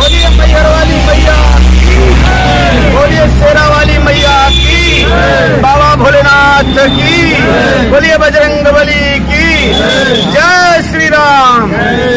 बोलिए मैहर वाली मैया की, बोलिए शेरा वाली मैया की, बाबा भोलेनाथ की, बोलिए बजरंगबली की। जय श्री राम।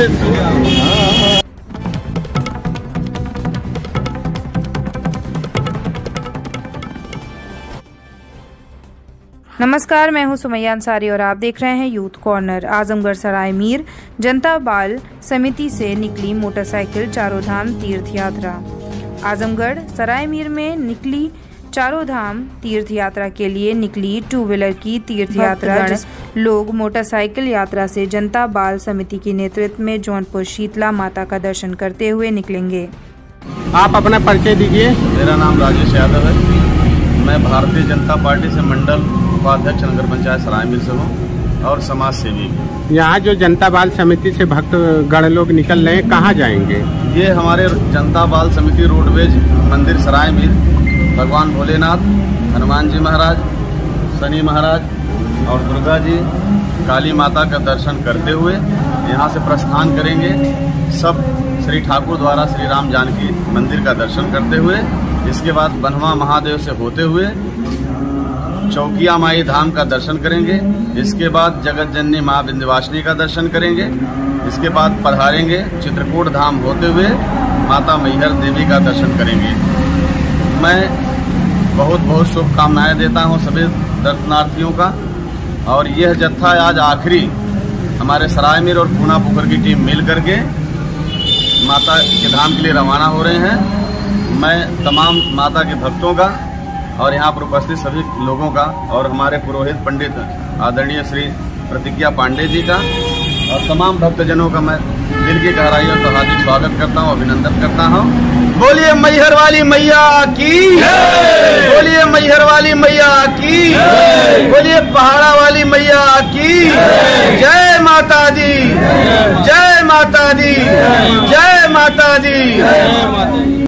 नमस्कार, मैं हूं सुमैया अंसारी और आप देख रहे हैं यूथ कॉर्नर। आजमगढ़ सराय मीर जनता बाल समिति से निकली मोटरसाइकिल चारों धाम तीर्थ यात्रा। आजमगढ़ सराय मीर में निकली चारों धाम तीर्थ यात्रा के लिए निकली टू व्हीलर की तीर्थ यात्रा। लोग मोटरसाइकिल यात्रा से जनता बाल समिति के नेतृत्व में जौनपुर शीतला माता का दर्शन करते हुए निकलेंगे। आप अपना परिचय दीजिए। मेरा नाम राजेश यादव है। मैं भारतीय जनता पार्टी से मंडल उपाध्यक्ष नगर पंचायत सराय मीर से हूँ और समाज सेवी। यहाँ जो जनता बाल समिति से भक्तगण लोग निकल रहे हैं, कहाँ जाएंगे? ये हमारे जनता बाल समिति रोडवेज मंदिर सराय मीर भगवान भोलेनाथ, हनुमान जी महाराज, शनि महाराज और दुर्गा जी, काली माता का दर्शन करते हुए यहाँ से प्रस्थान करेंगे। सब श्री ठाकुर द्वारा श्री राम जानकी मंदिर का दर्शन करते हुए इसके बाद बनवा महादेव से होते हुए चौकिया माई धाम का दर्शन करेंगे। इसके बाद जगत जननी माँ विंध्यवासिनी का दर्शन करेंगे। इसके बाद पधारेंगे चित्रकूट धाम होते हुए माता मैहर देवी का दर्शन करेंगे। मैं बहुत बहुत शुभकामनाएं देता हूं सभी दर्शनार्थियों का। और यह जत्था आज आखिरी हमारे सराय मीर और पूना पुकर की टीम मिल करके माता के धाम के लिए रवाना हो रहे हैं। मैं तमाम माता के भक्तों का और यहाँ पर उपस्थित सभी लोगों का और हमारे पुरोहित पंडित आदरणीय श्री प्रतिज्ञा पांडे जी का और तमाम भक्तजनों का मैं दिल की गहराइयों से हार्दिक स्वागत करता हूँ, अभिनंदन करता हूँ। बोलिए मैहर वाली मैया की, बोलिए मैहर वाली मैया की, बोलिए पहाड़ा वाली मैया की। जय माता दी, जय माता दी, जय माता दी।